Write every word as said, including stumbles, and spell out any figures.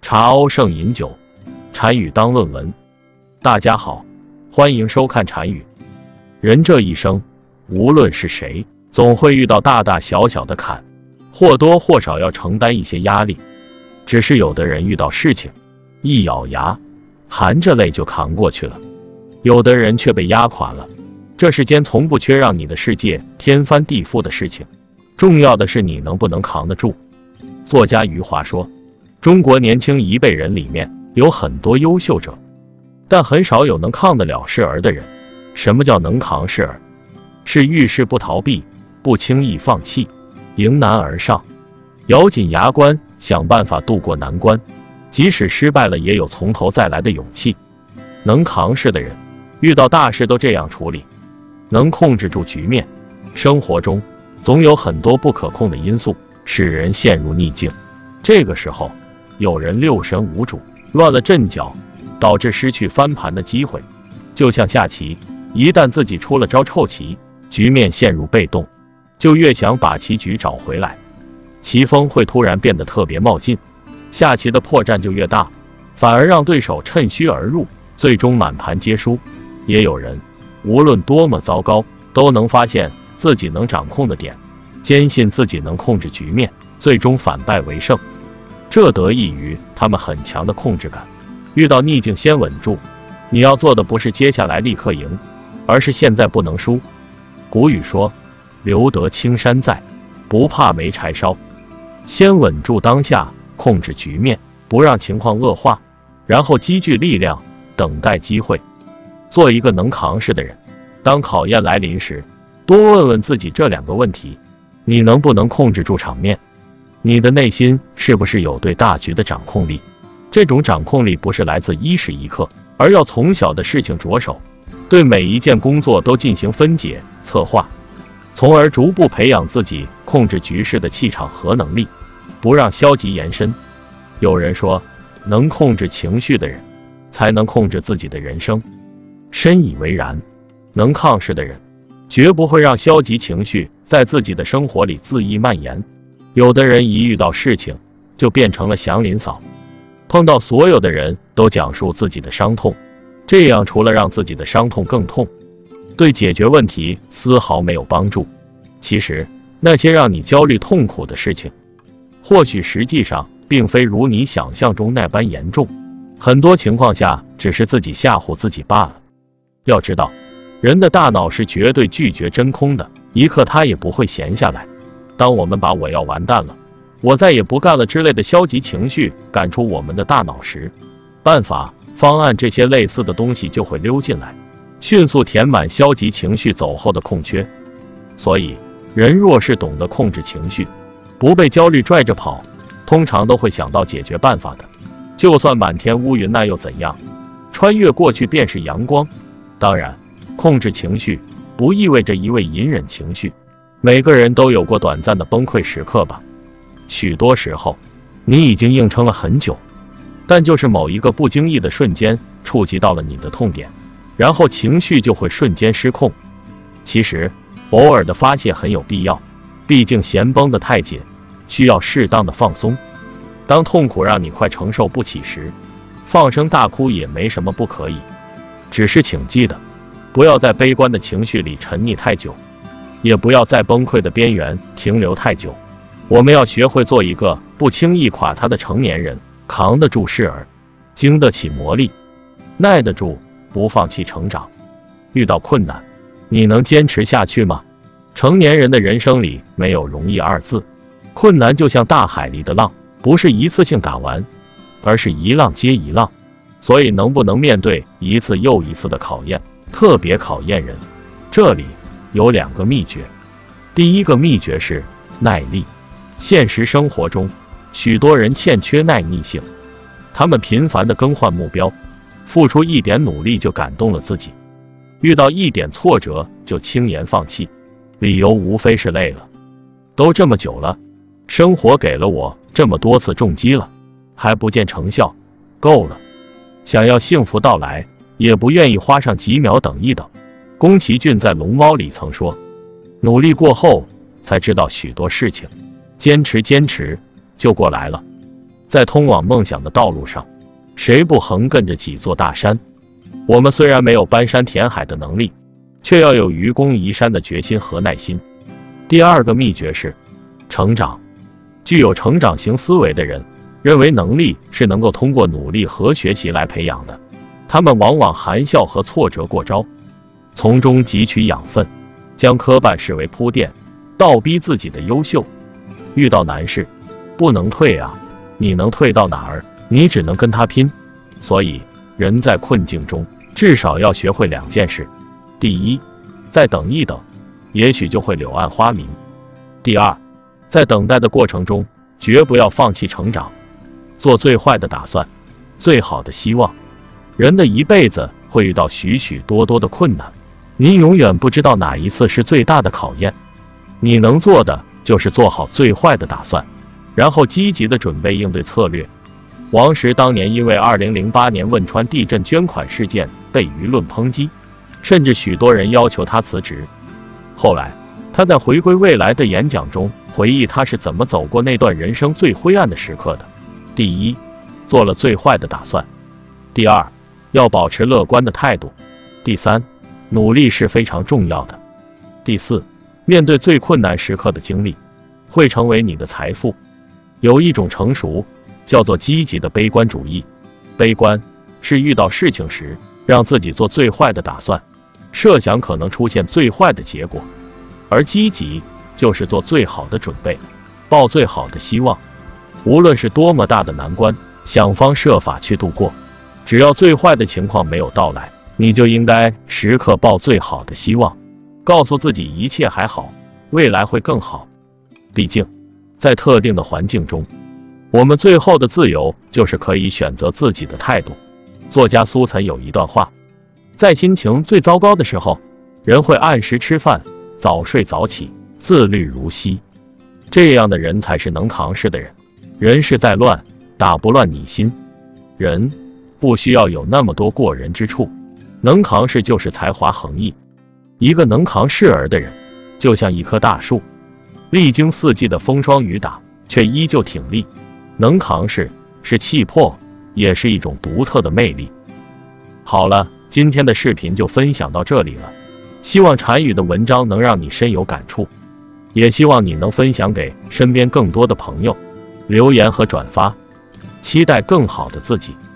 茶瓯胜饮酒，禅语当论文。大家好，欢迎收看禅语。人这一生，无论是谁，总会遇到大大小小的坎，或多或少要承担一些压力。只是有的人遇到事情，一咬牙，含着泪就扛过去了；有的人却被压垮了。这世间从不缺让你的世界天翻地覆的事情，重要的是你能不能扛得住。作家余华说，中国年轻一辈人里面有很多优秀者，但很少有能抗得了事儿的人。什么叫能扛事儿？是遇事不逃避，不轻易放弃，迎难而上，咬紧牙关，想办法度过难关，即使失败了也有从头再来的勇气。能扛事的人，遇到大事都这样处理，能控制住局面。生活中总有很多不可控的因素，使人陷入逆境。这个时候，有人六神无主，乱了阵脚，导致失去翻盘的机会。就像下棋，一旦自己出了招臭棋，局面陷入被动，就越想把棋局找回来，棋风会突然变得特别冒进，下棋的破绽就越大，反而让对手趁虚而入，最终满盘皆输。也有人无论多么糟糕，都能发现自己能掌控的点，坚信自己能控制局面，最终反败为胜。这得益于他们很强的控制感。遇到逆境先稳住，你要做的不是接下来立刻赢，而是现在不能输。古语说，留得青山在，不怕没柴烧。先稳住当下，控制局面，不让情况恶化，然后积聚力量，等待机会。做一个能扛事的人，当考验来临时，多问问自己这两个问题：你能不能控制住场面？你的内心是不是有对大局的掌控力？这种掌控力不是来自一时一刻，而要从小的事情着手，对每一件工作都进行分解、策划，从而逐步培养自己控制局势的气场和能力，不让消极延伸。有人说，能控制情绪的人，才能控制自己的人生。深以为然。能抗事的人，绝不会让消极情绪在自己的生活里恣意蔓延。有的人一遇到事情，就变成了祥林嫂，碰到所有的人都讲述自己的伤痛，这样除了让自己的伤痛更痛，对解决问题丝毫没有帮助。其实，那些让你焦虑痛苦的事情，或许实际上并非如你想象中那般严重，很多情况下只是自己吓唬自己罢了。要知道，人的大脑是绝对拒绝真空的，一刻它也不会闲下来。当我们把我要完蛋了，我再也不干了之类的消极情绪赶出我们的大脑时，办法、方案这些类似的东西就会溜进来，迅速填满消极情绪走后的空缺。所以，人若是懂得控制情绪，不被焦虑拽着跑，通常都会想到解决办法的。就算满天乌云那又怎样？穿越过去便是阳光。当然，控制情绪不意味着一味隐忍情绪，每个人都有过短暂的崩溃时刻吧。许多时候，你已经硬撑了很久，但就是某一个不经意的瞬间触及到了你的痛点，然后情绪就会瞬间失控。其实，偶尔的发泄很有必要，毕竟弦绷得太紧，需要适当的放松。当痛苦让你快承受不起时，放声大哭也没什么不可以。只是请记得，不要在悲观的情绪里沉溺太久，也不要在崩溃的边缘停留太久。我们要学会做一个不轻易垮塌的成年人，扛得住事儿，经得起磨砺，耐得住，不放弃成长。遇到困难，你能坚持下去吗？成年人的人生里没有容易二字，困难就像大海里的浪，不是一次性打完，而是一浪接一浪。所以能不能面对一次又一次的考验，特别考验人。这里有两个秘诀。第一个秘诀是耐力。现实生活中，许多人欠缺耐逆性，他们频繁地更换目标，付出一点努力就感动了自己，遇到一点挫折就轻言放弃，理由无非是累了。都这么久了，生活给了我这么多次重击了，还不见成效，够了。想要幸福到来，也不愿意花上几秒等一等。宫崎骏在《龙猫》里曾说，努力过后才知道许多事情，坚持坚持就过来了。 在通往梦想的道路上，谁不横亘着几座大山？我们虽然没有搬山填海的能力，却要有愚公移山的决心和耐心。第二个秘诀是成长。具有成长型思维的人认为能力是能够通过努力和学习来培养的，他们往往含笑和挫折过招，从中汲取养分，将磕绊视为铺垫，倒逼自己的优秀。遇到难事不能退啊，你能退到哪儿？你只能跟他拼。所以人在困境中至少要学会两件事：第一，再等一等，也许就会柳暗花明；第二，在等待的过程中绝不要放弃成长，做最坏的打算，最好的希望。人的一辈子会遇到许许多多的困难，你永远不知道哪一次是最大的考验。你能做的就是做好最坏的打算，然后积极的准备应对策略。王石当年因为二零零八年汶川地震捐款事件被舆论抨击，甚至许多人要求他辞职。后来他在回归未来的演讲中回忆他是怎么走过那段人生最灰暗的时刻的。第一，做了最坏的打算；第二，要保持乐观的态度；第三，努力是非常重要的；第四，面对最困难时刻的经历会成为你的财富。有一种成熟叫做积极的悲观主义，悲观是遇到事情时让自己做最坏的打算，设想可能出现最坏的结果，而积极就是做最好的准备，抱最好的希望。无论是多么大的难关，想方设法去度过。只要最坏的情况没有到来，你就应该时刻抱最好的希望，告诉自己一切还好，未来会更好。毕竟在特定的环境中，我们最后的自由就是可以选择自己的态度。作家苏岑有一段话：在心情最糟糕的时候，人会按时吃饭，早睡早起，自律如昔。这样的人才是能扛事的人。人事再乱，打不乱你心。人不需要有那么多过人之处，能扛事就是才华横溢。一个能扛事儿的人，就像一棵大树，历经四季的风霜雨打，却依旧挺立。能扛事是气魄，也是一种独特的魅力。好了，今天的视频就分享到这里了，希望禅语的文章能让你深有感触，也希望你能分享给身边更多的朋友，留言和转发，期待更好的自己。